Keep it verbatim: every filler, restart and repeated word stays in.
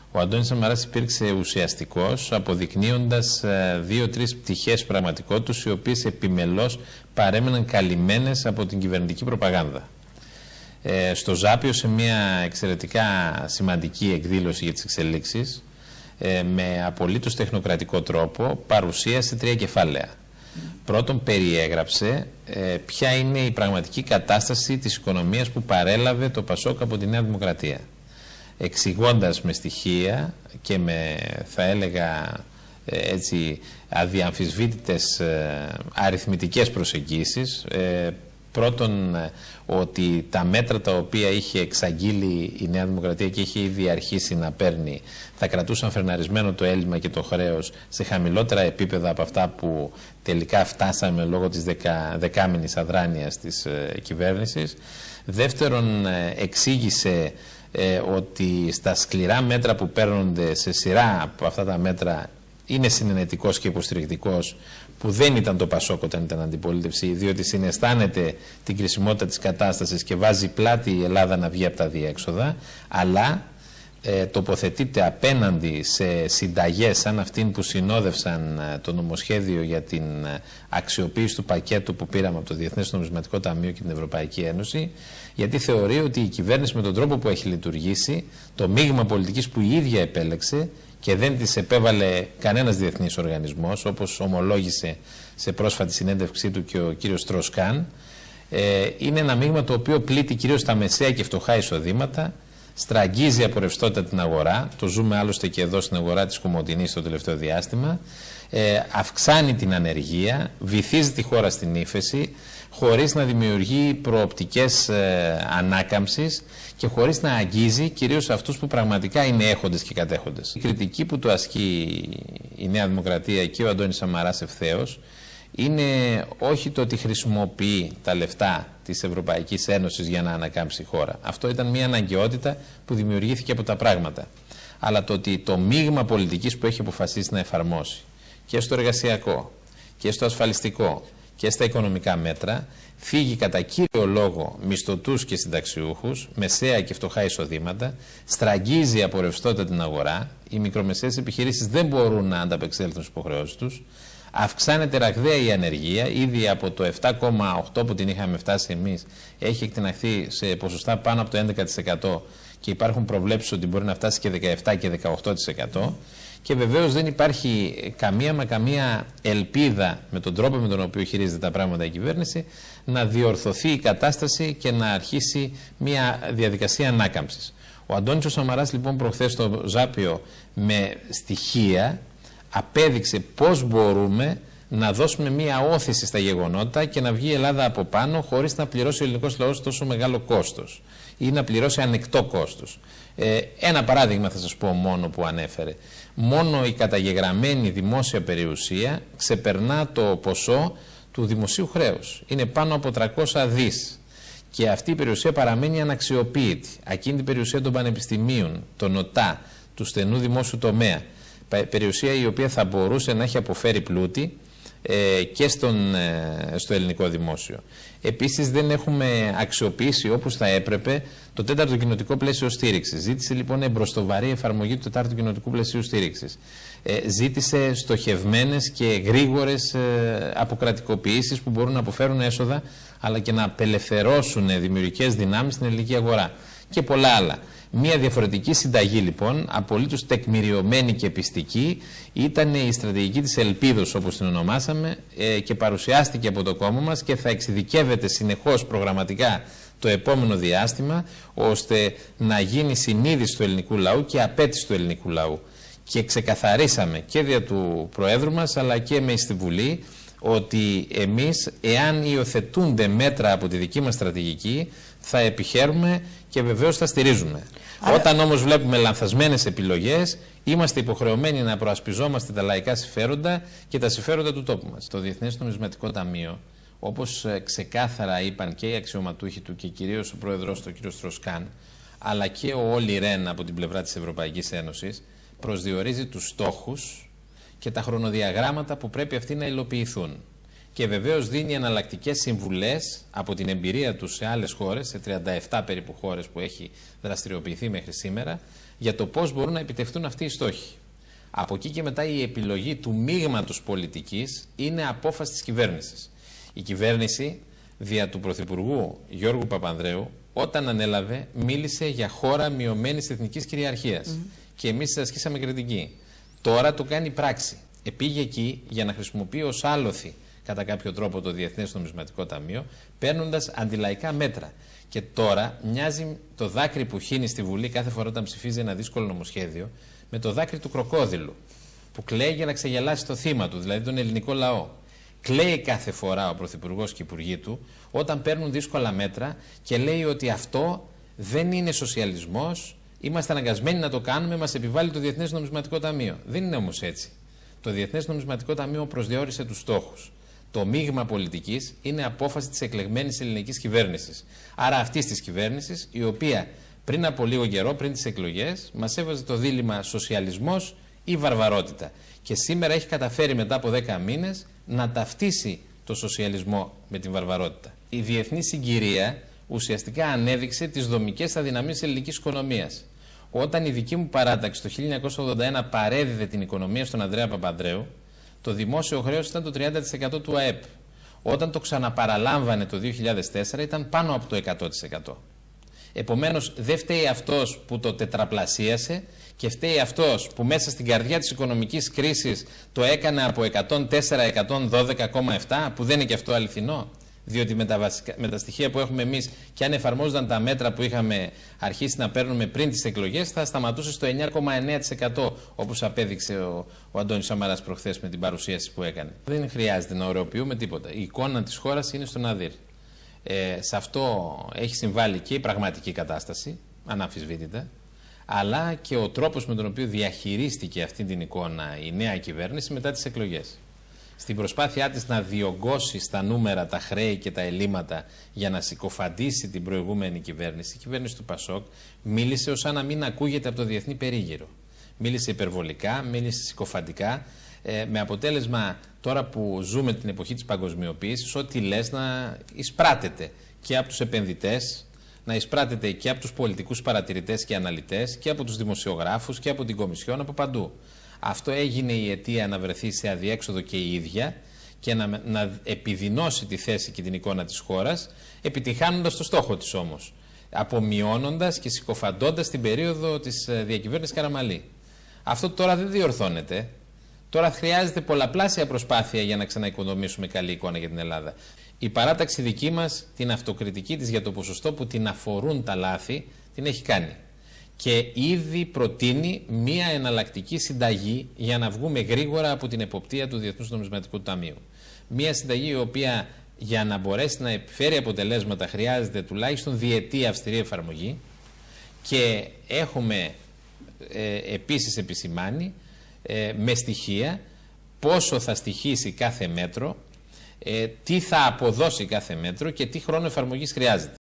Ο Αντώνης Σαμαράς υπήρξε ουσιαστικός, αποδεικνύοντας δύο-τρεις πτυχές πραγματικότητας, οι οποίες επιμελώς παρέμεναν καλυμμένες από την κυβερνητική προπαγάνδα. Ε, στο Ζάπιο, σε μια εξαιρετικά σημαντική εκδήλωση για τις εξελίξεις, ε, με απολύτως τεχνοκρατικό τρόπο, παρουσίασε τρία κεφάλαια. Πρώτον, περιέγραψε ε, ποια είναι η πραγματική κατάσταση της οικονομίας που παρέλαβε το Πασόκ από τη Νέα Δημοκρατία, εξηγώντας με στοιχεία και με, θα έλεγα, ε, έτσι, αδιαμφισβήτητες ε, αριθμητικές προσεγγίσεις. Ε, πρώτον, ε, ότι τα μέτρα τα οποία είχε εξαγγείλει η Νέα Δημοκρατία και είχε ήδη αρχίσει να παίρνει θα κρατούσαν φρεναρισμένο το έλλειμμα και το χρέος σε χαμηλότερα επίπεδα από αυτά που τελικά φτάσαμε λόγω της δεκα, δεκάμηνης αδράνειας της ε, κυβέρνησης. Δεύτερον, ε, εξήγησε ε, ότι στα σκληρά μέτρα που παίρνονται, σε σειρά από αυτά τα μέτρα, είναι συνενετικός και υποστηρικτικός, που δεν ήταν το Πασόκ όταν ήταν αντιπολίτευση, διότι συναισθάνεται την κρισιμότητα της κατάστασης και βάζει πλάτη η Ελλάδα να βγει από τα διέξοδα, αλλά ε, τοποθετείται απέναντι σε συνταγές σαν αυτήν που συνόδευσαν ε, το νομοσχέδιο για την ε, αξιοποίηση του πακέτου που πήραμε από το Διεθνές Νομισματικό Ταμείο και την Ευρωπαϊκή Ένωση, γιατί θεωρεί ότι η κυβέρνηση με τον τρόπο που έχει λειτουργήσει, το μείγμα πολιτικής που η ίδια επέλεξε και δεν της επέβαλε κανένας διεθνής οργανισμός, όπως ομολόγησε σε πρόσφατη συνέντευξή του και ο κύριος Στροσκάν, ε, είναι ένα μείγμα το οποίο πλήττει κυρίως τα μεσαία και φτωχά εισοδήματα, στραγγίζει από ρευστότητα την αγορά, το ζούμε άλλωστε και εδώ στην αγορά της Κομοτηνής το τελευταίο διάστημα, ε, αυξάνει την ανεργία, βυθίζει τη χώρα στην ύφεση, χωρίς να δημιουργεί προοπτικές ε, ανάκαμψης και χωρίς να αγγίζει κυρίως αυτούς που πραγματικά είναι έχοντες και κατέχοντες. Η κριτική που του ασκεί η Νέα Δημοκρατία και ο Αντώνης Σαμαράς ευθέως είναι όχι το ότι χρησιμοποιεί τα λεφτά της Ευρωπαϊκής Ένωσης για να ανακάμψει η χώρα. Αυτό ήταν μια αναγκαιότητα που δημιουργήθηκε από τα πράγματα. Αλλά το ότι το μείγμα πολιτικής που έχει αποφασίσει να εφαρμόσει και στο εργασιακό και στο ασφαλιστικό και στα οικονομικά μέτρα φύγει κατά κύριο λόγο μισθωτούς και συνταξιούχους, μεσαία και φτωχά εισοδήματα, στραγγίζει από ρευστότητα την αγορά, οι μικρομεσαίες επιχειρήσεις δεν μπορούν να ανταπεξέλθουν στις υποχρεώσεις τους, αυξάνεται ραγδαία η ανεργία, ήδη από το επτά κόμμα οκτώ που την είχαμε φτάσει εμείς, έχει εκτιναχθεί σε ποσοστά πάνω από το έντεκα τοις εκατό και υπάρχουν προβλέψεις ότι μπορεί να φτάσει και δεκαεπτά και δεκαοκτώ τοις εκατό. Και βεβαίως δεν υπάρχει καμία μα καμία ελπίδα με τον τρόπο με τον οποίο χειρίζεται τα πράγματα η κυβέρνηση να διορθωθεί η κατάσταση και να αρχίσει μια διαδικασία ανάκαμψης. Ο Αντώνης ο Σαμαράς λοιπόν προχθές στο Ζάπιο με στοιχεία απέδειξε πώς μπορούμε να δώσουμε μια όθηση στα γεγονότα και να βγει η Ελλάδα από πάνω χωρίς να πληρώσει ο ελληνικός λαός τόσο μεγάλο κόστος ή να πληρώσει ανεκτό κόστος. Ε, ένα παράδειγμα θα σας πω μόνο που ανέφερε. Μόνο η καταγεγραμμένη δημόσια περιουσία ξεπερνά το ποσό του δημοσίου χρέους. Είναι πάνω από τριακόσια δις. Και αυτή η περιουσία παραμένει αναξιοποίητη. Εκείνη την περιουσία των πανεπιστημίων, των ΟΤΑ, του στενού δημόσιου τομέα. Περιουσία η οποία θα μπορούσε να έχει αποφέρει πλούτη ε, και στον, ε, στο ελληνικό δημόσιο. Επίσης δεν έχουμε αξιοποιήσει όπως θα έπρεπε το τέταρτο κοινοτικό πλαίσιο στήριξης. Ζήτησε λοιπόν εμπροστοβαρή εφαρμογή του τέταρτου κοινοτικού πλαισίου στήριξης. Ε, ζήτησε στοχευμένες και γρήγορες ε, αποκρατικοποιήσεις που μπορούν να αποφέρουν έσοδα αλλά και να απελευθερώσουν δημιουργικές δυνάμεις στην ελληνική αγορά και πολλά άλλα. Μια διαφορετική συνταγή λοιπόν, απολύτως τεκμηριωμένη και πιστική, ήταν η στρατηγική της ελπίδος όπως την ονομάσαμε ε, και παρουσιάστηκε από το κόμμα μας και θα εξειδικεύεται συνεχώς προγραμματικά το επόμενο διάστημα ώστε να γίνει συνείδηση του ελληνικού λαού και απέτηση του ελληνικού λαού. Και ξεκαθαρίσαμε και δια του Προέδρου μας αλλά και με στη Βουλή ότι εμείς εάν υιοθετούνται μέτρα από τη δική μας στρατηγική θα επιχαίρουμε και βεβαίως θα στηρίζουμε. Άρα... Όταν όμως βλέπουμε λανθασμένες επιλογές είμαστε υποχρεωμένοι να προασπιζόμαστε τα λαϊκά συμφέροντα και τα συμφέροντα του τόπου μας. Το Διεθνές Νομισματικό Ταμείο, όπως ξεκάθαρα είπαν και οι αξιωματούχοι του και κυρίως ο πρόεδρος του κ. Στροσκάν, αλλά και ο Όλι Ρεν από την πλευρά της Ευρωπαϊκής Ένωσης, προσδιορίζει τους στόχους και τα χρονοδιαγράμματα που πρέπει αυτοί να υλοποιηθούν. και βεβαίως δίνει εναλλακτικές συμβουλές από την εμπειρία του σε άλλες χώρες, σε τριάντα επτά περίπου χώρες που έχει δραστηριοποιηθεί μέχρι σήμερα, για το πώς μπορούν να επιτευχθούν αυτοί οι στόχοι. Από εκεί και μετά η επιλογή του μείγματος πολιτικής είναι απόφαση της κυβέρνησης. Η κυβέρνηση, δια του Πρωθυπουργού Γιώργου Παπανδρέου, όταν ανέλαβε, μίλησε για χώρα μειωμένης εθνικής κυριαρχίας. Mm. Και εμείς ασκήσαμε κριτική. Τώρα το κάνει πράξη. Επήγε εκεί για να χρησιμοποιεί ως άλοθη κατά κάποιο τρόπο το Διεθνές Νομισματικό Ταμείο, παίρνοντας αντιλαϊκά μέτρα. Και τώρα μοιάζει το δάκρυ που χύνει στη Βουλή κάθε φορά όταν ψηφίζει ένα δύσκολο νομοσχέδιο με το δάκρυ του κροκόδιλου, που κλαίει για να ξεγελάσει το θύμα του, δηλαδή τον ελληνικό λαό. Κλαίει κάθε φορά ο Πρωθυπουργός και οι υπουργοί του όταν παίρνουν δύσκολα μέτρα και λέει ότι αυτό δεν είναι σοσιαλισμός, είμαστε αναγκασμένοι να το κάνουμε, μας επιβάλλει το Διεθνές Νομισματικό Ταμείο. Δεν είναι όμως έτσι. Το Διεθνές Νομισματικό Ταμείο προσδιορίσε τους στόχους. Το μείγμα πολιτικής είναι απόφαση της εκλεγμένης ελληνικής κυβέρνησης. Άρα αυτής της κυβέρνησης, η οποία πριν από λίγο καιρό, πριν τις εκλογές, μας έβαζε το δίλημμα σοσιαλισμός ή βαρβαρότητα. Και σήμερα έχει καταφέρει μετά από δέκα μήνες να ταυτίσει το σοσιαλισμό με την βαρβαρότητα. Η διεθνή συγκυρία ουσιαστικά ανέδειξε τις δομικές αδυναμίες της ελληνικής οικονομίας. Όταν η δική μου παράταξη το χίλια εννιακόσια ογδόντα ένα παρέδιδε την οικονομία στον Ανδρέα Παπανδρέου, το δημόσιο χρέος ήταν το τριάντα τοις εκατό του ΑΕΠ. Όταν το ξαναπαραλάμβανε το δύο χιλιάδες τέσσερα ήταν πάνω από το εκατό τοις εκατό. Επομένως δεν φταίει αυτός που το τετραπλασίασε και φταίει αυτός που μέσα στην καρδιά της οικονομικής κρίσης το έκανε από εκατόν τέσσερα εκατόν δώδεκα κόμμα επτά, που δεν είναι και αυτό αληθινό. Διότι με τα, βασικά, με τα στοιχεία που έχουμε εμείς και αν εφαρμόζονταν τα μέτρα που είχαμε αρχίσει να παίρνουμε πριν τις εκλογές, θα σταματούσε στο εννιά κόμμα εννέα τοις εκατό, όπως απέδειξε ο, ο Αντώνης Σαμαράς προχθές με την παρουσίαση που έκανε. Δεν χρειάζεται να ωρεοποιούμε τίποτα. Η εικόνα της χώρας είναι στον Αδύρ. Ε, σε αυτό έχει συμβάλει και η πραγματική κατάσταση, αναμφισβήτητα, αλλά και ο τρόπος με τον οποίο διαχειρίστηκε αυτή την εικόνα η νέα κυβέρνηση μετά τις εκλογές. Στην προσπάθειά της να διωγγώσει στα νούμερα τα χρέη και τα ελλείμματα για να συκοφαντήσει την προηγούμενη κυβέρνηση, η κυβέρνηση του Πασόκ μίλησε ως να μην ακούγεται από το διεθνή περίγυρο. Μίλησε υπερβολικά, μίλησε συκοφαντικά, ε, με αποτέλεσμα τώρα που ζούμε την εποχή της παγκοσμιοποίησης, ό,τι λες να εισπράτεται και από τους επενδυτές, να εισπράτεται και από τους πολιτικούς παρατηρητές και αναλυτές και από τους δημοσιογράφους και από την Κομισιόν, από παντού. Αυτό έγινε η αιτία να βρεθεί σε αδιέξοδο και η ίδια και να, να επιδεινώσει τη θέση και την εικόνα της χώρας, επιτυχάνοντας το στόχο της όμως, απομειώνοντας και συκοφαντώντας την περίοδο της διακυβέρνησης Καραμαλή. Αυτό τώρα δεν διορθώνεται. Τώρα χρειάζεται πολλαπλάσια προσπάθεια για να ξαναοικοδομήσουμε καλή εικόνα για την Ελλάδα. Η παράταξη δική μας, την αυτοκριτική της για το ποσοστό που την αφορούν τα λάθη, την έχει κάνει. Και ήδη προτείνει μία εναλλακτική συνταγή για να βγούμε γρήγορα από την εποπτεία του Διεθνούς Νομισματικού Ταμείου. Μία συνταγή η οποία για να μπορέσει να επιφέρει αποτελέσματα χρειάζεται τουλάχιστον διετή αυστηρή εφαρμογή και έχουμε ε, επίσης επισημάνει ε, με στοιχεία πόσο θα στοιχήσει κάθε μέτρο, ε, τι θα αποδώσει κάθε μέτρο και τι χρόνο εφαρμογής χρειάζεται.